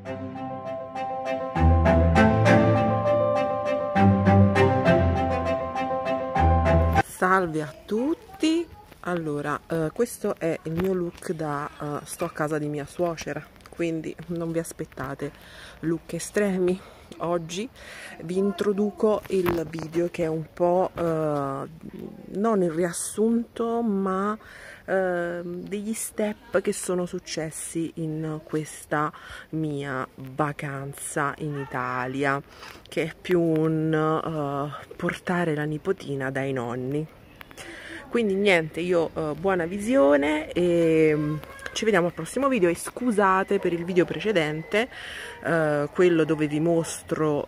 Salve a tutti. Allora, questo è il mio look da sto a casa di mia suocera, quindi non vi aspettate look estremi. Oggi vi introduco il video che è un po' non il riassunto, ma degli step che sono successi in questa mia vacanza in Italia, che è più un portare la nipotina dai nonni. Quindi niente, io buona visione e ci vediamo al prossimo video. E scusate per il video precedente, quello dove vi mostro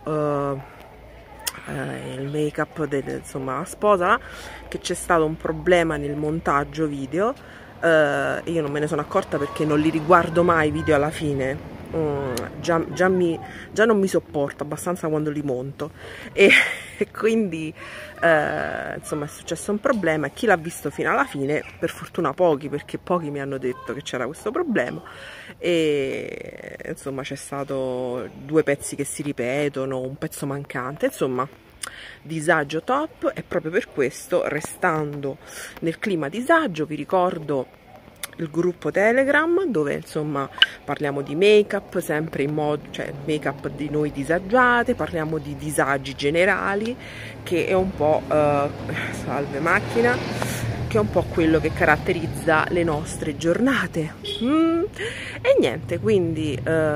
il make up insomma, sposa, che c'è stato un problema nel montaggio video. Io non me ne sono accorta perché non li riguardo mai i video alla fine. Già non mi sopporto abbastanza quando li monto e quindi insomma è successo un problema, e chi l'ha visto fino alla fine, per fortuna pochi, perché pochi mi hanno detto che c'era questo problema, e insomma c'è stato 2 pezzi che si ripetono, un pezzo mancante, insomma disagio top. E proprio per questo, restando nel clima disagio, vi ricordo il gruppo Telegram, dove insomma parliamo di make up sempre in modo, cioè make up di noi disagiate, parliamo di disagi generali, che è un po' salve macchina, che è un po' quello che caratterizza le nostre giornate. E niente, quindi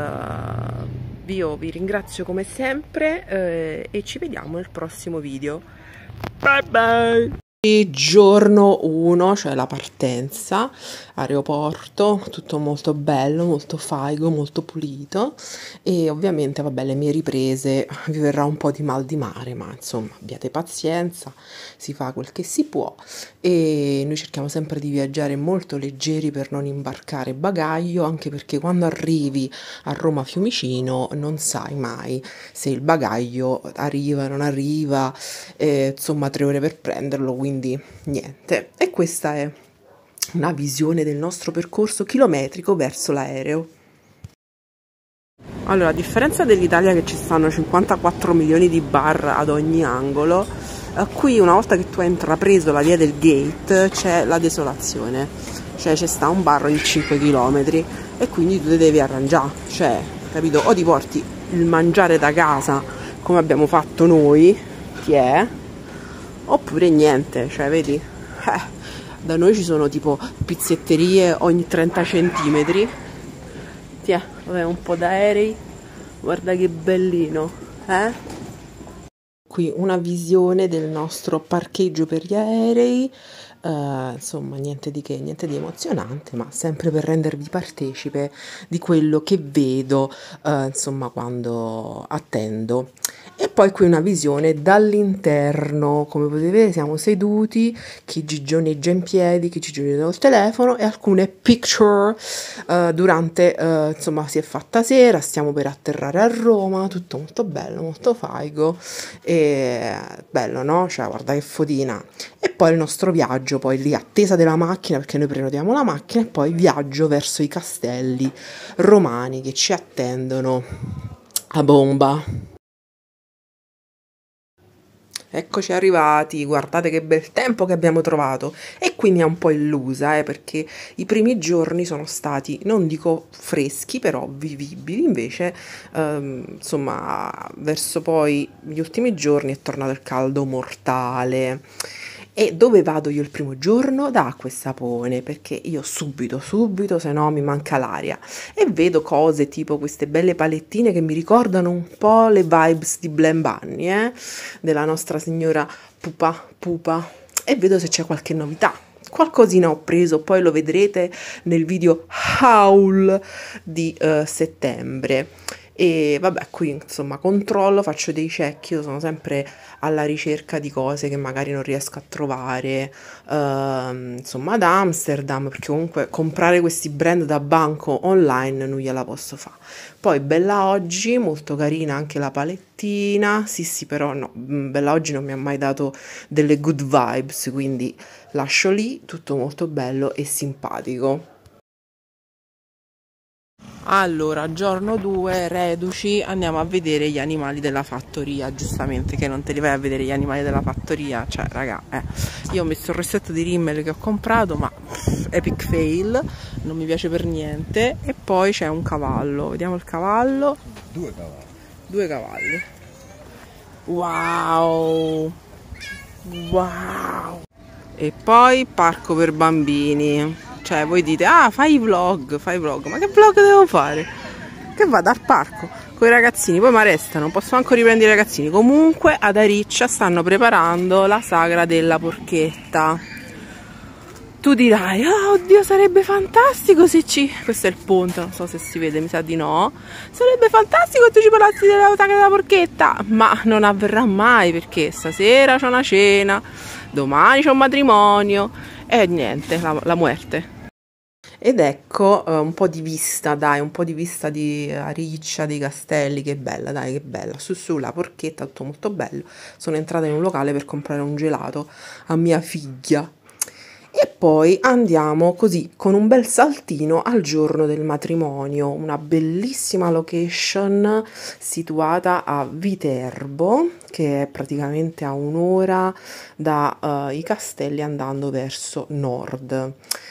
io vi ringrazio come sempre e ci vediamo nel prossimo video. Bye bye. Giorno 1, cioè la partenza, aeroporto, tutto molto bello, molto faigo, molto pulito, e ovviamente vabbè, le mie riprese vi verrà un po' di mal di mare, ma insomma abbiate pazienza, si fa quel che si può, e noi cerchiamo sempre di viaggiare molto leggeri per non imbarcare bagaglio, anche perché quando arrivi a Roma Fiumicino non sai mai se il bagaglio arriva, non arriva, insomma 3 ore per prenderlo, quindi niente. E questa è una visione del nostro percorso chilometrico verso l'aereo. Allora, a differenza dell'Italia, che ci stanno 54 milioni di bar ad ogni angolo, qui una volta che tu hai intrapreso la via del gate c'è la desolazione, cioè c'è sta un bar ogni 5 km e quindi tu ti devi arrangiare, cioè, capito? O ti porti il mangiare da casa come abbiamo fatto noi, ti è, oppure niente, cioè vedi, da noi ci sono tipo pizzetterie ogni 30 centimetri. Tiè, vabbè, un po' d'aerei, guarda che bellino, Qui una visione del nostro parcheggio per gli aerei, insomma niente di che, niente di emozionante, ma sempre per rendervi partecipe di quello che vedo, insomma, quando attendo. E poi qui una visione dall'interno, come potete vedere siamo seduti, chi gigioneggia in piedi, chi gigioneggia col telefono, e alcune picture durante, insomma si è fatta sera, stiamo per atterrare a Roma, tutto molto bello, molto faigo, e bello, no? Cioè guarda che fotina. E poi il nostro viaggio, poi lì attesa della macchina, perché noi prenotiamo la macchina, e poi viaggio verso i castelli romani che ci attendono a bomba. Eccoci arrivati, guardate che bel tempo che abbiamo trovato, e qui mi ha un po' illusa, perché i primi giorni sono stati, non dico freschi, però vivibili, invece insomma verso poi gli ultimi giorni è tornato il caldo mortale. E dove vado io il primo giorno? Da Acqua e Sapone, perché io subito, se no mi manca l'aria, e vedo cose tipo queste belle palettine che mi ricordano un po' le vibes di Blan Bunny, della nostra signora Pupa, e vedo se c'è qualche novità. Qualcosina ho preso, poi lo vedrete nel video haul di settembre. E vabbè, qui insomma controllo, faccio dei check, io sono sempre alla ricerca di cose che magari non riesco a trovare, insomma ad Amsterdam, perché comunque comprare questi brand da banco online non gliela posso fare. Poi Bella Oggi, molto carina anche la palettina, sì però no, Bella Oggi non mi ha mai dato delle good vibes, quindi lascio lì, tutto molto bello e simpatico. Allora, giorno 2, reduci, andiamo a vedere gli animali della fattoria, giustamente, che non te li vai a vedere gli animali della fattoria, cioè, raga, io ho messo il rossetto di Rimmel che ho comprato, ma epic fail, non mi piace per niente, e poi c'è un cavallo, vediamo il cavallo. Due cavalli. Wow! Wow! E poi parco per bambini. Cioè, voi dite, ah, fai vlog, ma che vlog devo fare? Che vado al parco con i ragazzini, poi mi arrestano, non posso manco riprendere i ragazzini. Comunque ad Ariccia stanno preparando la sagra della porchetta. Tu dirai, oh, oddio, sarebbe fantastico se ci... Questo è il ponte, non so se si vede, mi sa di no. Sarebbe fantastico se tu ci parlassi della sagra della porchetta, ma non avverrà mai perché stasera c'è una cena, domani c'è un matrimonio e niente, la muerte. Ed ecco un po' di vista, dai, un po' di vista di Ariccia, dei castelli, che bella, dai, che bella. Su la porchetta, tutto molto bello. Sono entrata in un locale per comprare un gelato a mia figlia. E poi andiamo così, con un bel saltino al giorno del matrimonio. Una bellissima location situata a Viterbo, che è praticamente a un'ora dai castelli andando verso nord.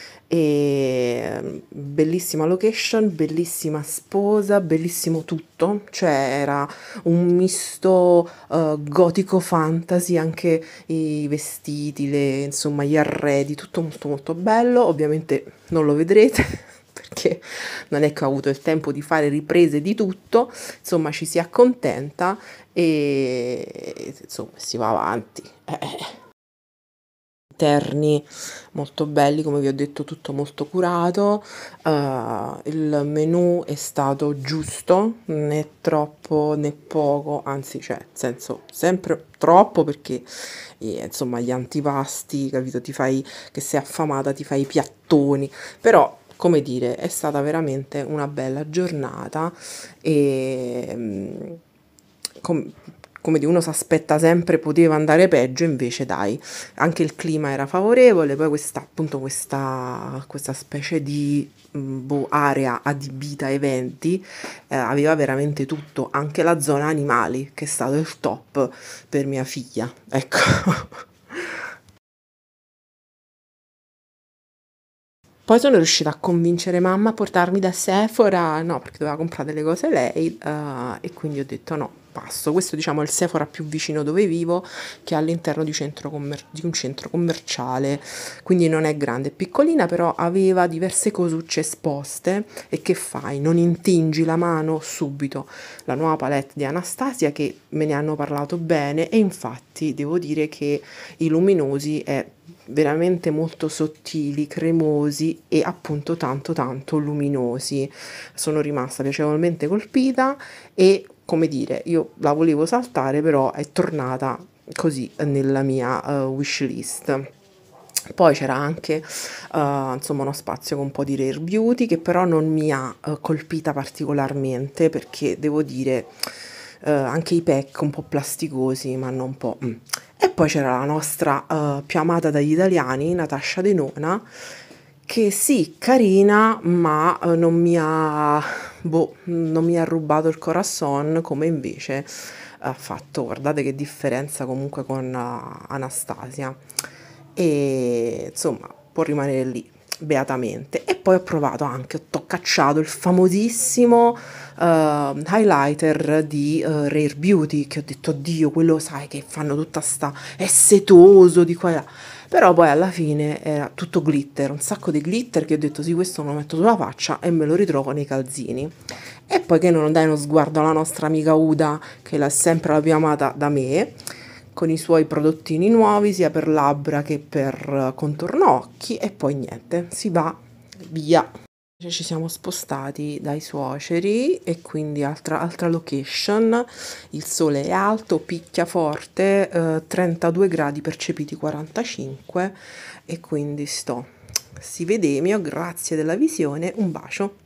E bellissima location, bellissima sposa, bellissimo tutto, cioè era un misto gotico fantasy, anche i vestiti, insomma gli arredi, tutto molto molto bello. Ovviamente non lo vedrete perché non è che ho avuto il tempo di fare riprese di tutto, insomma ci si accontenta e insomma si va avanti. Interni molto belli, come vi ho detto, tutto molto curato. Il menù è stato giusto, né troppo né poco, anzi, cioè, nel senso, sempre troppo perché insomma gli antipasti, capito, ti fai, che sei affamata, ti fai i piattoni, però come dire, è stata veramente una bella giornata e come di uno si aspetta sempre poteva andare peggio, invece dai, anche il clima era favorevole, poi questa specie di area adibita a eventi aveva veramente tutto, anche la zona animali, che è stato il top per mia figlia, ecco. Poi sono riuscita a convincere mamma a portarmi da Sephora, no, perché doveva comprare delle cose lei, e quindi ho detto no, passo. Questo diciamo è il Sephora più vicino dove vivo, che è all'interno di un centro commerciale, quindi non è grande, è piccolina, però aveva diverse cosucce esposte e che fai? Non intingi la mano subito. La nuova palette di Anastasia, che me ne hanno parlato bene, e infatti devo dire che i luminosi è veramente molto sottili, cremosi e appunto tanto tanto luminosi. Sono rimasta piacevolmente colpita e, come dire, io la volevo saltare, però è tornata così nella mia wish list. Poi c'era anche insomma uno spazio con un po' di Rare Beauty, che però non mi ha colpita particolarmente, perché devo dire anche i pack un po' plasticosi, ma non un po'. E poi c'era la nostra più amata dagli italiani, Natascia Denona, che sì, carina, ma non mi ha rubato il corazon, come invece ha fatto, guardate che differenza comunque con Anastasia. E insomma, può rimanere lì beatamente. E poi ho provato anche, ho toccacciato il famosissimo highlighter di Rare Beauty, che ho detto, oddio, quello sai che fanno tutta sta, è setoso di qua e là. Però poi alla fine era tutto glitter, un sacco di glitter, che ho detto sì, questo me lo metto sulla faccia e me lo ritrovo nei calzini. E poi che non dai uno sguardo alla nostra amica Uda, che è sempre la più amata da me, con i suoi prodottini nuovi sia per labbra che per contorno occhi, e poi niente, si va via. Ci siamo spostati dai suoceri e quindi altra location, il sole è alto, picchia forte, 32 gradi percepiti 45, e quindi si vedemio, grazie della visione, un bacio.